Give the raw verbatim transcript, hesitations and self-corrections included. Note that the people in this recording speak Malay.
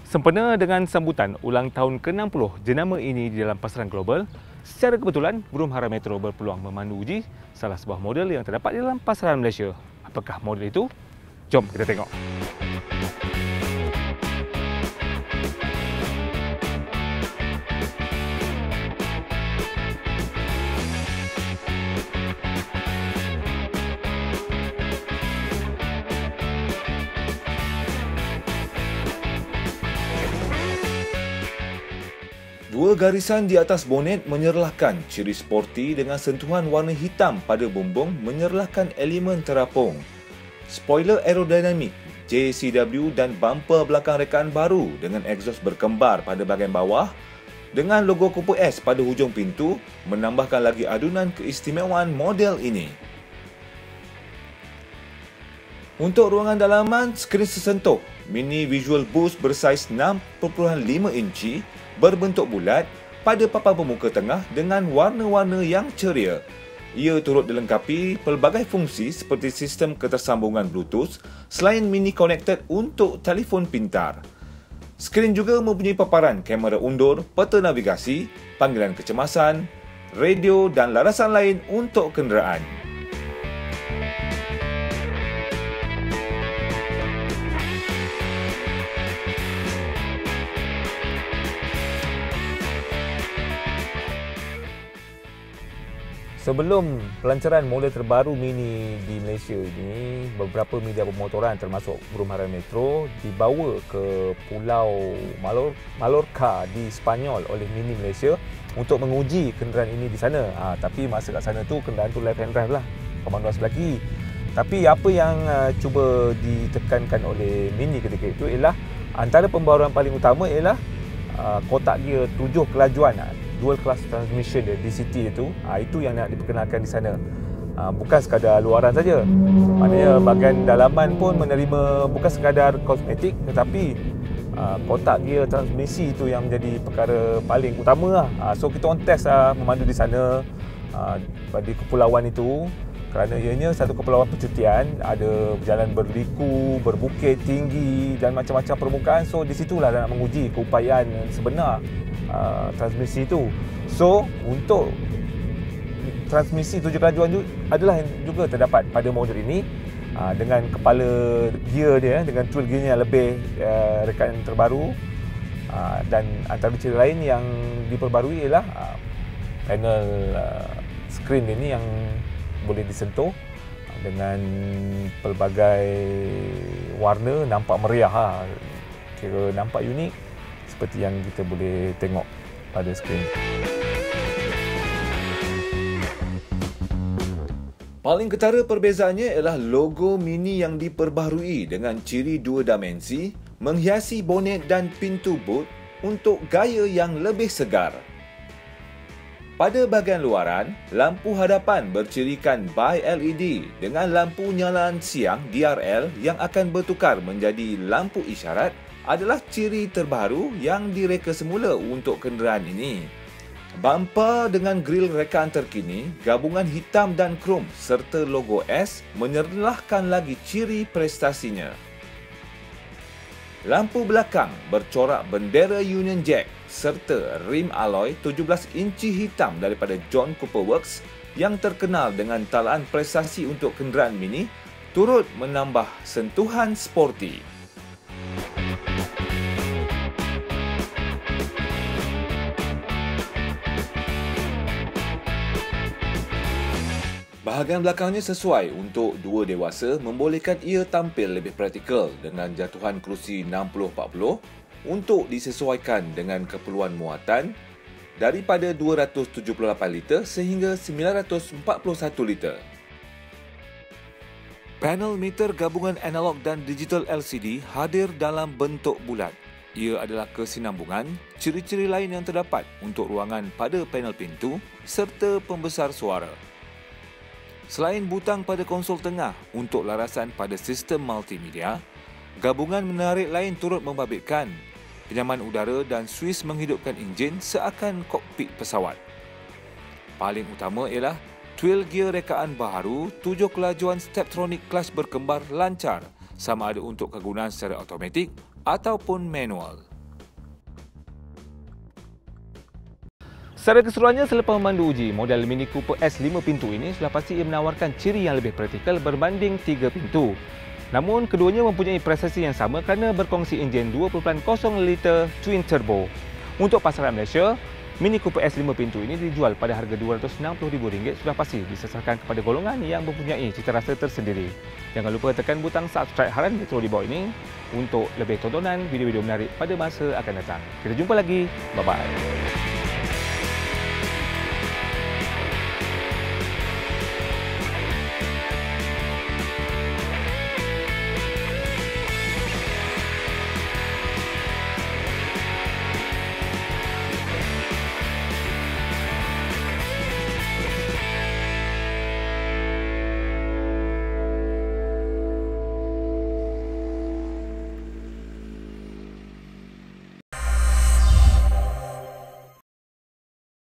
Sempena dengan sambutan ulang tahun ke enam puluh jenama ini di dalam pasaran global, secara kebetulan Broom Hara Metro berpeluang memandu uji salah sebuah model yang terdapat di dalam pasaran Malaysia. Apakah model itu? Jom kita tengok. Dua garisan di atas bonet menyerlahkan ciri sporty dengan sentuhan warna hitam pada bumbung menyerlahkan elemen terapung. Spoiler aerodinamik, J C W dan bumper belakang rekaan baru dengan exhaust berkembar pada bahagian bawah dengan logo Cooper S pada hujung pintu menambahkan lagi adunan keistimewaan model ini. Untuk ruangan dalaman, skrin sesentuh Mini Visual Boost bersaiz enam perpuluhan lima inci berbentuk bulat pada papan pemuka tengah dengan warna-warna yang ceria. Ia turut dilengkapi pelbagai fungsi seperti sistem ketersambungan Bluetooth selain mini connected untuk telefon pintar. Skrin juga mempunyai paparan kamera undur, peta navigasi, panggilan kecemasan, radio dan larasan lain untuk kenderaan. Sebelum pelancaran model terbaru Mini di Malaysia ini, beberapa media pemotoran termasuk Broom Hara Metro dibawa ke Pulau Malor, Mallorca di Sepanyol oleh Mini Malaysia untuk menguji kenderaan ini di sana. Ha, tapi masa kat sana tu kenderaan tu left hand drive lah, pemanduan sebelah kiri. Tapi apa yang uh, cuba ditekankan oleh Mini ketika itu ialah antara pembaruan paling utama ialah uh, kotak gear tujuh kelajuan. Uh, dual class transmission dia, D C T itu, ha, itu yang nak diperkenalkan di sana. Ha, bukan sekadar luaran saja. Maknanya bahagian dalaman pun menerima bukan sekadar kosmetik tetapi ha, kotak gear transmisi itu yang menjadi perkara paling utama lah. Ha, so kita on test lah memandu di sana ha, di kepulauan itu kerana ianya satu kepulauan percutian, ada berjalan berliku, berbukit tinggi dan macam-macam permukaan. So di situlah nak menguji keupayaan sebenar Uh, transmisi itu. So untuk transmisi tujuh kelajuan itu adalah yang juga terdapat pada model ini uh, dengan kepala gear dia, dengan tool gearnya yang lebih uh, rekaan terbaru, uh, dan antara ciri lain yang diperbarui ialah uh, panel uh, skrin ini yang boleh disentuh dengan pelbagai warna, nampak meriah ha. Kira nampak unik seperti yang kita boleh tengok pada skrin. Paling ketara perbezaannya ialah logo Mini yang diperbaharui dengan ciri dua dimensi menghiasi bonet dan pintu boot untuk gaya yang lebih segar. Pada bahagian luaran, lampu hadapan bercirikan bi-L E D dengan lampu nyalaan siang D R L yang akan bertukar menjadi lampu isyarat adalah ciri terbaru yang direka semula untuk kenderaan ini. Bumper dengan grill rekaan terkini, gabungan hitam dan krom serta logo S menyerlahkan lagi ciri prestasinya. Lampu belakang bercorak bendera Union Jack serta rim alloy tujuh belas inci hitam daripada John Cooper Works yang terkenal dengan talaan prestasi untuk kenderaan mini turut menambah sentuhan sporty. Bahagian belakangnya sesuai untuk dua dewasa membolehkan ia tampil lebih praktikal dengan jatuhan kerusi enam puluh empat puluh untuk disesuaikan dengan keperluan muatan daripada dua ratus tujuh puluh lapan liter sehingga sembilan ratus empat puluh satu liter. Panel meter gabungan analog dan digital L C D hadir dalam bentuk bulat. Ia adalah kesinambungan ciri-ciri lain yang terdapat untuk ruangan pada panel pintu serta pembesar suara. Selain butang pada konsol tengah untuk larasan pada sistem multimedia, gabungan menarik lain turut membabitkan penyaman udara dan suis menghidupkan enjin seakan kokpit pesawat. Paling utama ialah twin gear rekaan baharu tujuh kelajuan Steptronic clutch berkembar lancar sama ada untuk kegunaan secara automatik ataupun manual. Secara keseluruhannya, selepas memandu uji, model Mini Cooper S lima pintu ini sudah pasti ia menawarkan ciri yang lebih praktikal berbanding tiga pintu. Namun, keduanya mempunyai prestasi yang sama kerana berkongsi enjin dua perpuluhan kosong liter twin turbo. Untuk pasaran Malaysia, Mini Cooper S lima pintu ini dijual pada harga dua ratus enam puluh ribu ringgit sudah pasti disasarkan kepada golongan yang mempunyai cita rasa tersendiri. Jangan lupa tekan butang subscribe Harian Metro di bawah ini untuk lebih tontonan video-video menarik pada masa akan datang. Kita jumpa lagi. Bye-bye.